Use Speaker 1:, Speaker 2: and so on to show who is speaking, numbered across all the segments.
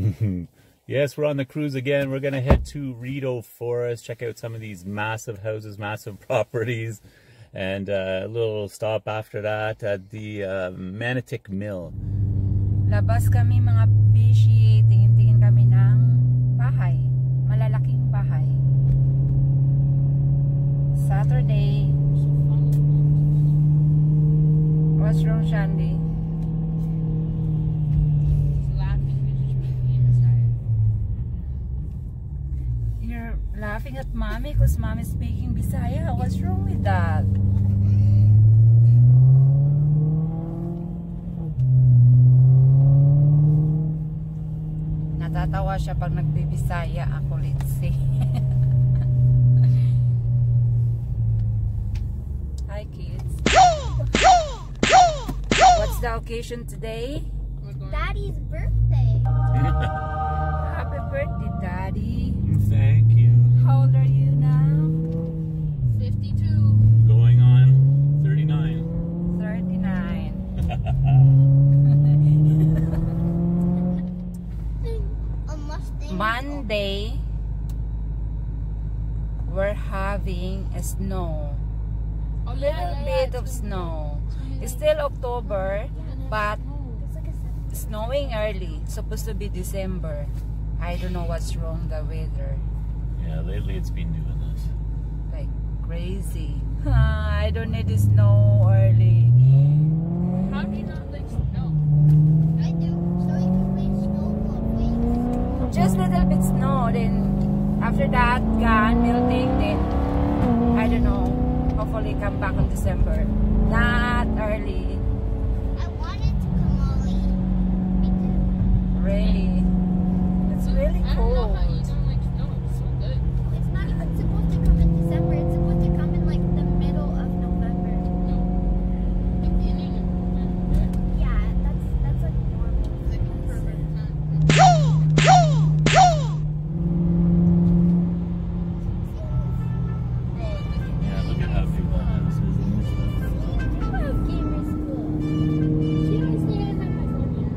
Speaker 1: Yes, we're on the cruise again. We're going to head to Rideau Forest, check out some of these massive houses, massive properties, and a little stop after that at the Manotick Mill.
Speaker 2: Labas kami mga fishy, tingin-tingin kami ng bahay, malalaking bahay. Saturday. What's wrong, Shandy? You're laughing at mommy because mommy's speaking Bisaya. What's wrong with that? Natatawa siya pag nagbibisaya ako, let's see. Hi kids. What's the occasion today?
Speaker 3: Daddy's birthday.
Speaker 2: Happy birthday, Daddy.
Speaker 1: Thank you.
Speaker 2: How old are you now?
Speaker 3: 52.
Speaker 1: Going on 39.
Speaker 2: 39.
Speaker 3: A Mustang.
Speaker 2: Monday, we're having a snow. A little bit of snow. It's still October, but snowing early. Supposed to be December. I don't know what's wrong the weather.
Speaker 1: Yeah, lately it's been doing this.
Speaker 2: Like crazy. I don't need the snow early.
Speaker 3: How do you not like snow? I do. So you can play snowball, please.
Speaker 2: Just little bit snow. Then after that, gone, melting. Then I don't know. Hopefully come back in December. Not early.
Speaker 3: I wanted to come early. Me too.
Speaker 2: Really. It's really
Speaker 4: I don't know
Speaker 2: cold.
Speaker 4: how you don't like snow. It's so good.
Speaker 3: It's not even supposed to come in December. It's supposed to come in like the middle of November.
Speaker 4: No. Beginning of November.
Speaker 3: Yeah, that's like normal.
Speaker 4: It's like a perfect time.
Speaker 1: Yeah, look at how big that house is.
Speaker 3: I love gamer school. She always say I have my phone here.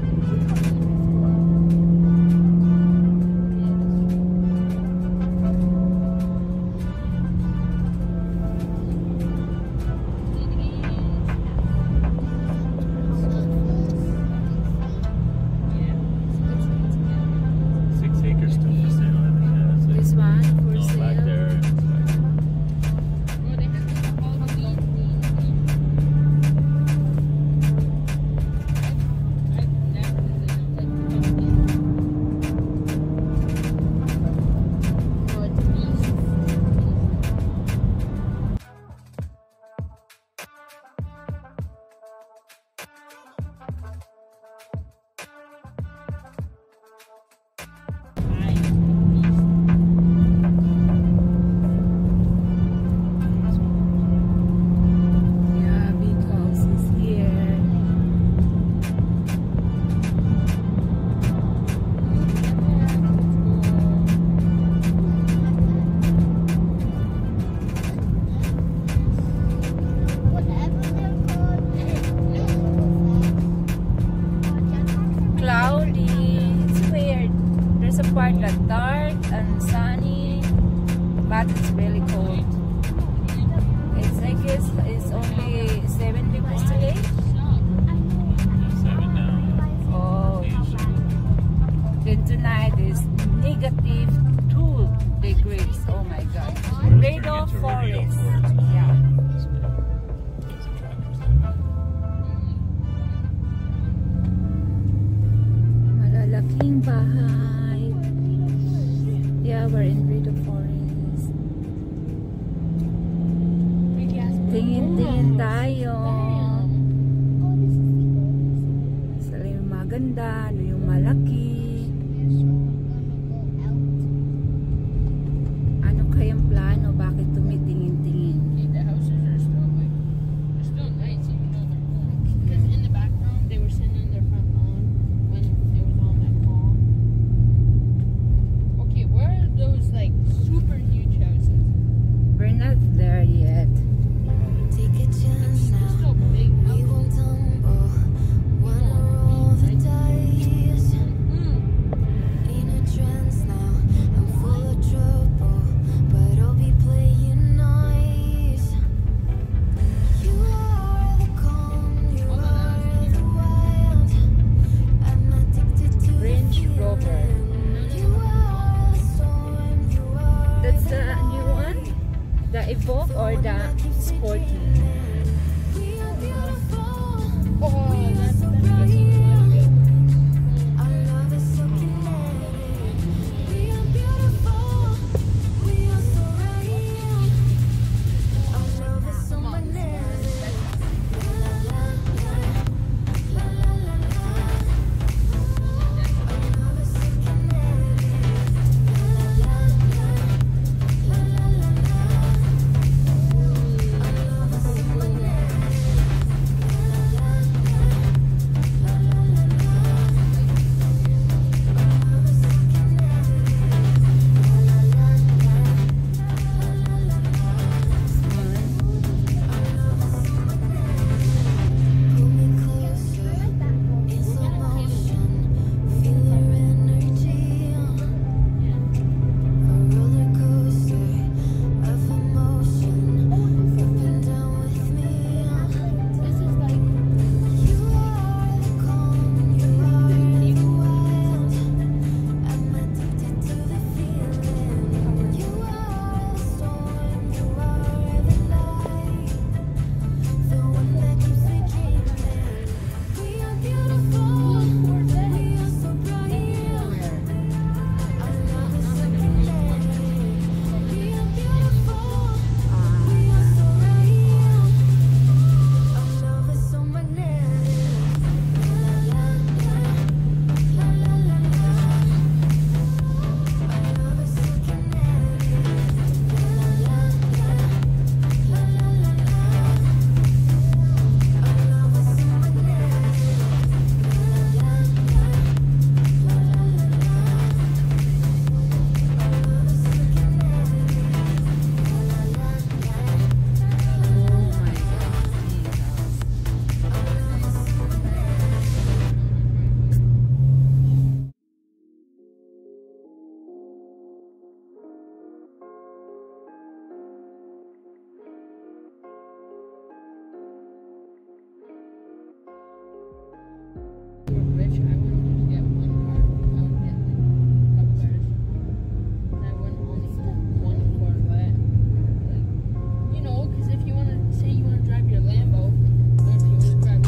Speaker 4: Yeah.
Speaker 1: 6 acres still for sale. I think that's it.
Speaker 2: This one for
Speaker 1: No, back
Speaker 2: sale.
Speaker 1: there.
Speaker 4: Well, they have this all the love things. I've never visited like Philippines. Oh, it's a beast.
Speaker 2: Yeah, big house is here.
Speaker 3: Whatever they're called.
Speaker 2: Cloudy. It's weird. There's a part that's dark and sunny, but it's really cold. It's I guess it's only 7 degrees today.
Speaker 1: 7 now.
Speaker 2: Oh, then tonight is negative 2 degrees. Oh my God. Rideau Forest. Yeah. Malalaking bahay. Yeah, we're in Rideau Forest. Tingin-tingin tayo. Sa yung maganda, ano yung malaki. Ano kayang plano? Bakit tumitingin-tingin?
Speaker 4: The houses are still like, they're still nice even though they're cold. Because in the background they were sitting on their front lawn when it was all that calm. Okay, where are those like super huge houses?
Speaker 2: We're not there yet.
Speaker 5: Take a chance
Speaker 4: They're
Speaker 5: now.
Speaker 4: so big.
Speaker 5: We won't tumble. Wanna roll the dice.
Speaker 2: Florida Sporting.
Speaker 4: Rich, I wouldn't just get one car. I would get like a couple cars. And I wouldn't only get one Corvette. Like, you know, because if you want to say you want to drive your Lambo, or if you want to drive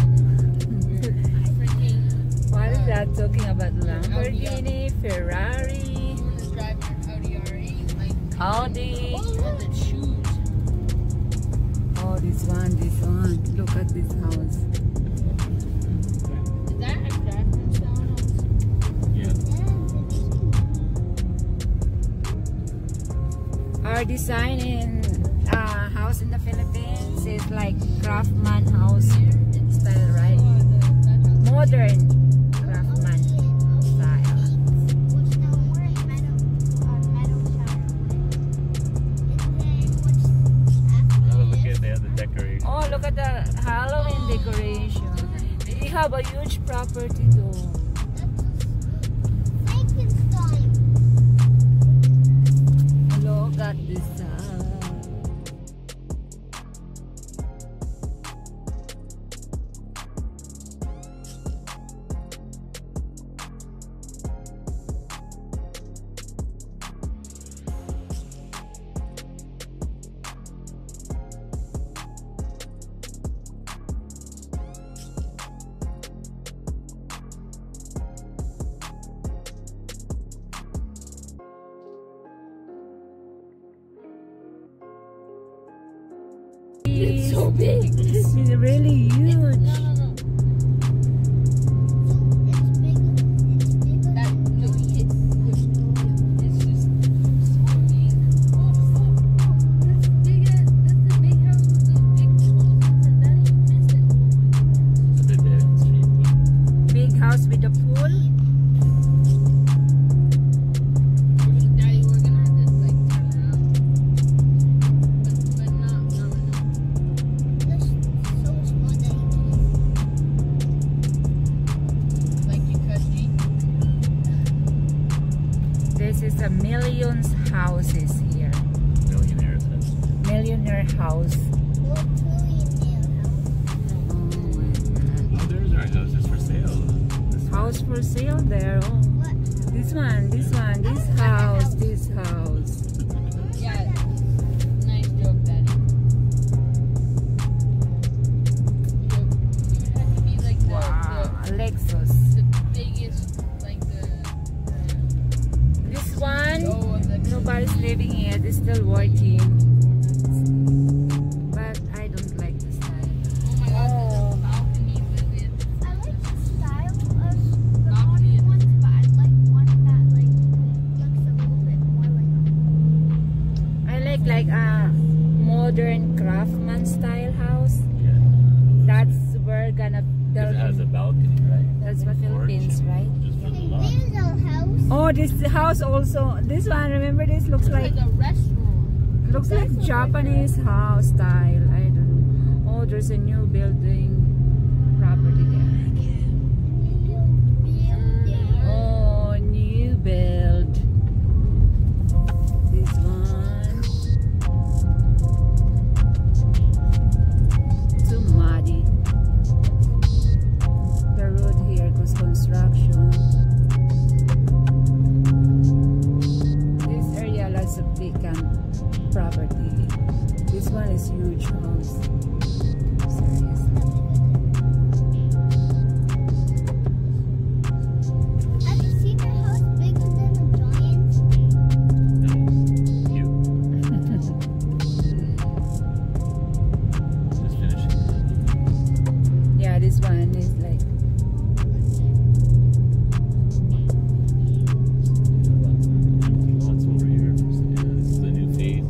Speaker 4: your freaking.
Speaker 2: What is that talking about? Lamborghini, Ferrari,
Speaker 4: You want to drive your Audi R8, like
Speaker 2: Audi.
Speaker 4: you want the shoes.
Speaker 2: Oh, this one. Look at this house.
Speaker 4: Is that a Craftsman style house?
Speaker 1: Yeah.
Speaker 2: Our design in house in the Philippines is like craftsman house style, right? Modern craftsman style.
Speaker 1: Oh, look at the decoration.
Speaker 2: Oh, look at the Halloween decoration. We have a huge property though. Look at this. It's so big. It's really huge.
Speaker 4: No. That look, it's just so big. That's big. That's the big house with those big pools, and then you missed it.
Speaker 1: It's a bit big. It's cheap.
Speaker 2: Big house with a pool.
Speaker 4: Daddy, we're gonna just like turn around, but not. Like you could be.
Speaker 2: This is a millions houses here.
Speaker 1: Millionaire's house.
Speaker 2: Millionaire house.
Speaker 1: Oh, there's our houses for sale. This
Speaker 2: House for sale there. Oh. This one, this house.
Speaker 4: Yeah. Nice joke, Daddy.
Speaker 2: is living here. They're still working. But I don't like the style.
Speaker 4: Oh my god, there's a balcony with it.
Speaker 3: I like the style of the modern ones, but I like one that like looks a little bit more like
Speaker 2: I like a modern craftsman style house.
Speaker 1: Yeah.
Speaker 2: That's where gonna
Speaker 1: Because it has a balcony, right?
Speaker 2: that's the Philippines, right?
Speaker 1: Just for the
Speaker 3: a
Speaker 1: lot.
Speaker 3: little house.
Speaker 2: Oh, this house also. This one, remember this looks like
Speaker 4: Like a restaurant.
Speaker 2: looks like Japanese house style. I don't know. Oh, there's a new building property there. Oh, new build. This one. Too muddy. The road here goes construction. This area lots of vacant property. This one is huge house. Seriously.
Speaker 3: Have you seen a house bigger than a giant?
Speaker 1: Cute. Just finishing.
Speaker 2: Yeah, this one is like
Speaker 1: Lots over here. Yeah, this is a new phase.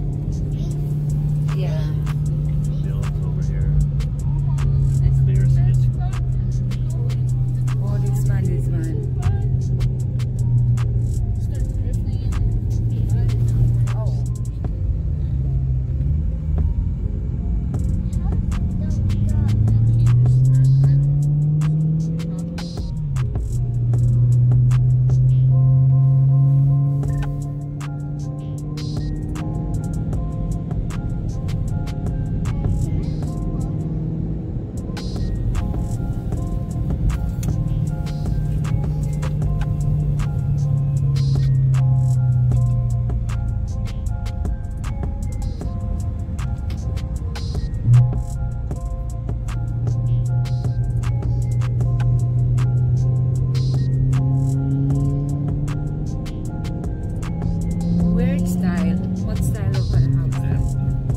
Speaker 2: yeah.
Speaker 1: Built over here. Clear stitch.
Speaker 2: Oh, this one.
Speaker 4: Start drifting.
Speaker 2: Oh. Weird style. What style of a house?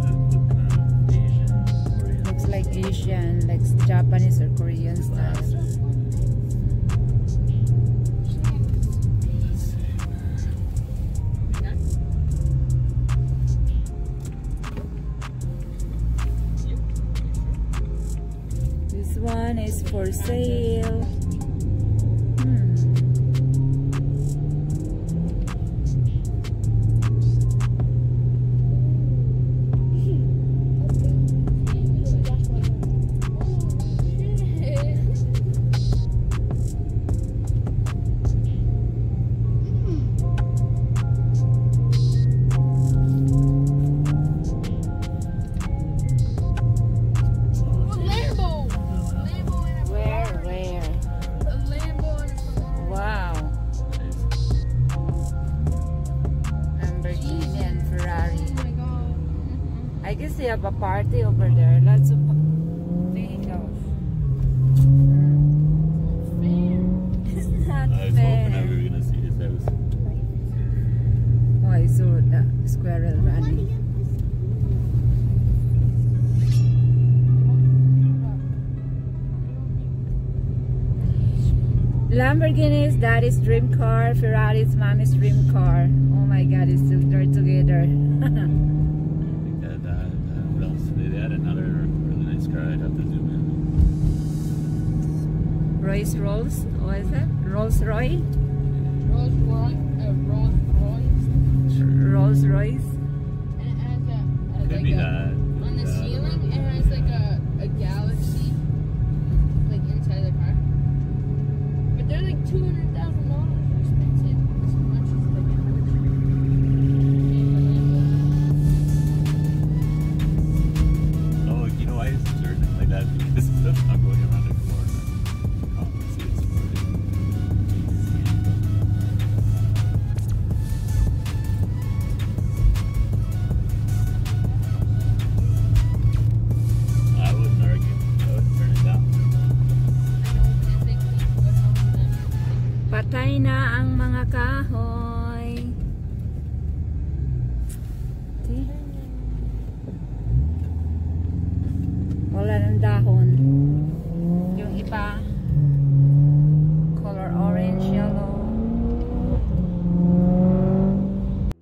Speaker 2: Looks like Asian, like Japanese or Korean style. This one is for sale. Where? Wow. Lamborghini and Ferrari. I guess they have a party over there. Lots of vehicles. It's not
Speaker 1: I was hoping that
Speaker 2: fair.
Speaker 1: we were gonna see his house.
Speaker 2: Oh, I saw the squirrel running. Lamborghini is daddy's dream car. Ferrari is mommy's dream car. Oh my god, it's still they're together.
Speaker 1: I think that what else? They had another really nice car. I'd have to zoom in.
Speaker 2: Rolls. What is that? Rolls Royce? Rolls Royce?
Speaker 4: And it has
Speaker 1: Could
Speaker 4: like
Speaker 1: be
Speaker 4: a,
Speaker 1: that.
Speaker 4: on the ceiling, it has like a galaxy like inside the car. But they're like $200,000 expensive. As much as like
Speaker 1: Oh, you know why it's certain like that? Because I'm going around the corner. Compensates for it.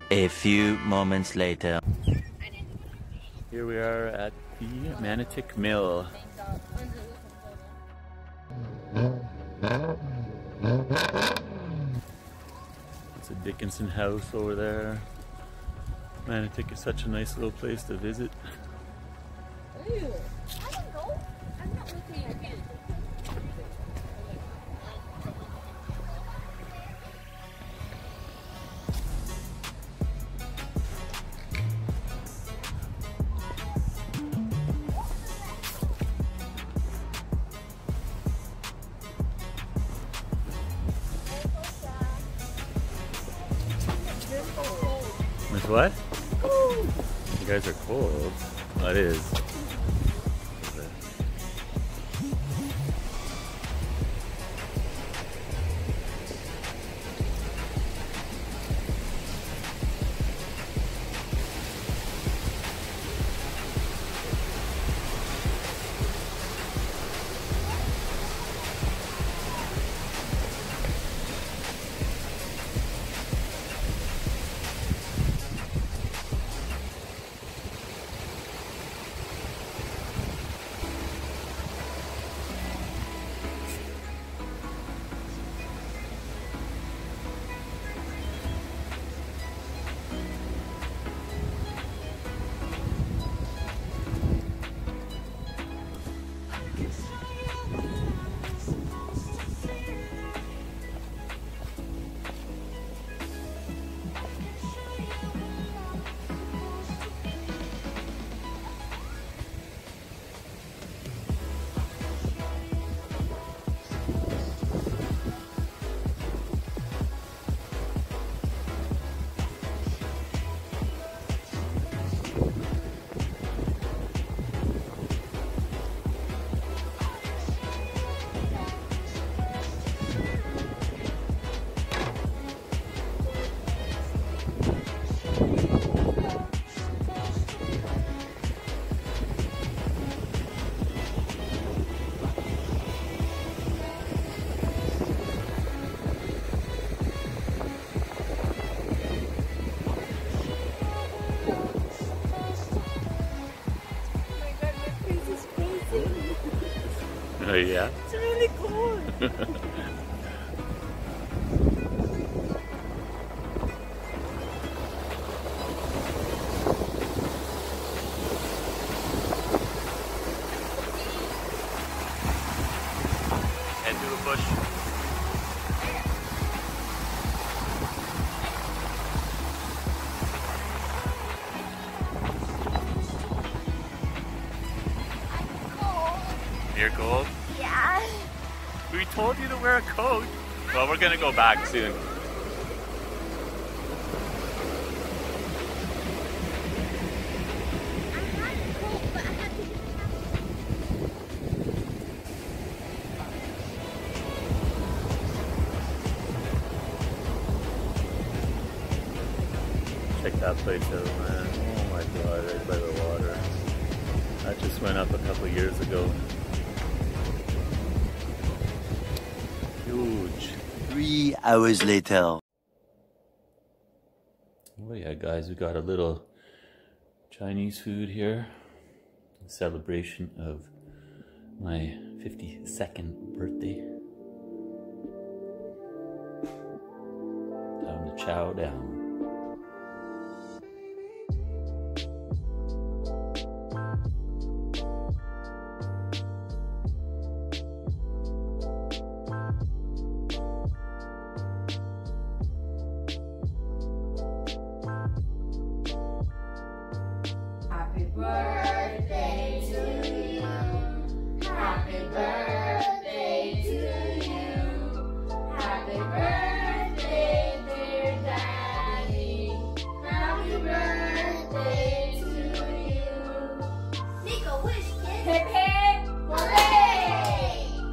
Speaker 6: A few moments later.
Speaker 1: Here we are at the Manotick Mill. It's a Dickinson house over there. Manotick is such a nice little place to visit.
Speaker 4: Ew. I don't know. I'm not looking at it.
Speaker 1: It's what? You guys are cold. That is. Oh yeah?
Speaker 2: It's really cold.
Speaker 1: Head to the bush. You're cold?
Speaker 3: Yeah.
Speaker 1: We told you to wear a coat. Well, we're gonna go back soon. Check that place out, man. Oh my god, right by the water. That just went up a couple years ago. Huge.
Speaker 6: 3 hours later.
Speaker 1: Oh yeah, guys, we got a little Chinese food here. A celebration of my 52nd birthday. Time to chow down.
Speaker 2: Happy birthday to you. Happy birthday to you. Happy birthday, dear Daddy. Happy birthday to you.
Speaker 3: Make a wish, kid.
Speaker 2: Hip hip hooray!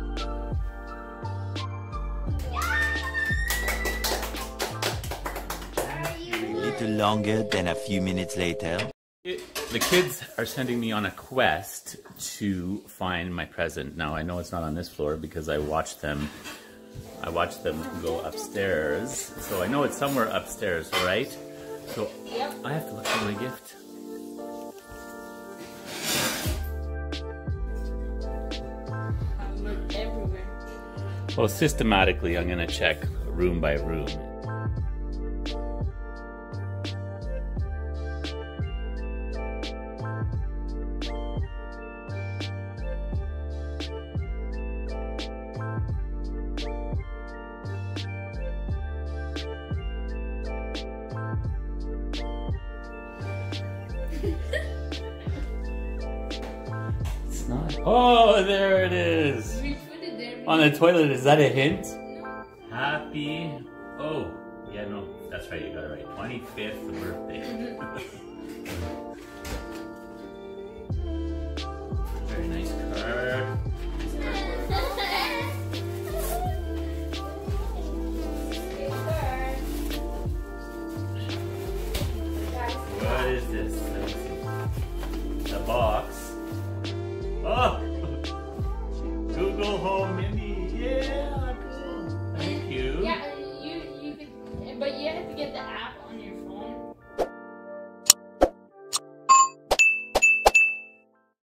Speaker 6: A little longer than a few minutes later.
Speaker 1: The kids are sending me on a quest to find my present. Now I know it's not on this floor because I watched them go upstairs. So I know it's somewhere upstairs, right? So I have to look for my gift.
Speaker 4: Look everywhere.
Speaker 1: Well, systematically, I'm gonna check room by room. It's not. Oh, there it is.
Speaker 4: We put it there.
Speaker 1: On the toilet, is that a hint? Happy. Oh, yeah, no, that's right, you got it right. 25th birthday.